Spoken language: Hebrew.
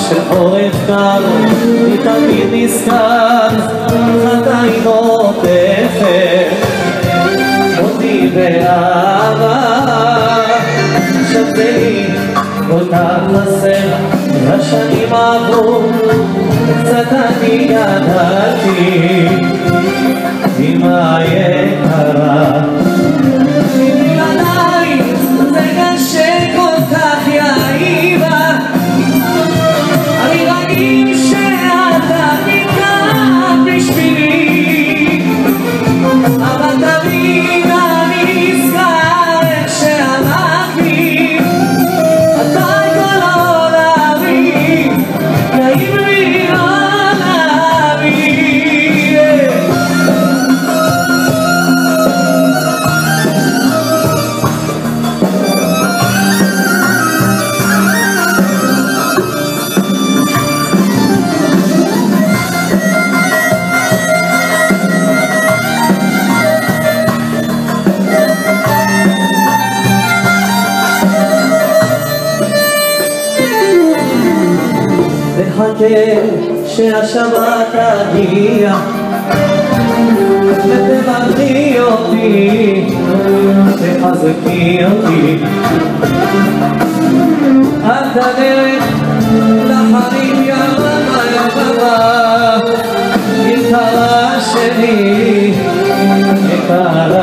של חורף קר, אני תמיד נזכר, חטאי נוטפת אותי באהבה. שתהי כל כך חסר, השנים עברו, קצת אני גדלתי, אמא יקרה. בלעדיי זה קשה כל כך יאיבה, אני רגיל שאתה מכאן בשבילי, אבל תמיד אני נזכר איך שאמרתי, אתה כל עולמי, נעים לי עולמי. וחכה שהשבת תגיע ותברכי אותי, תחזקי אותי על הדרך לחיים יממה יממה. יקרה שלי, יקרה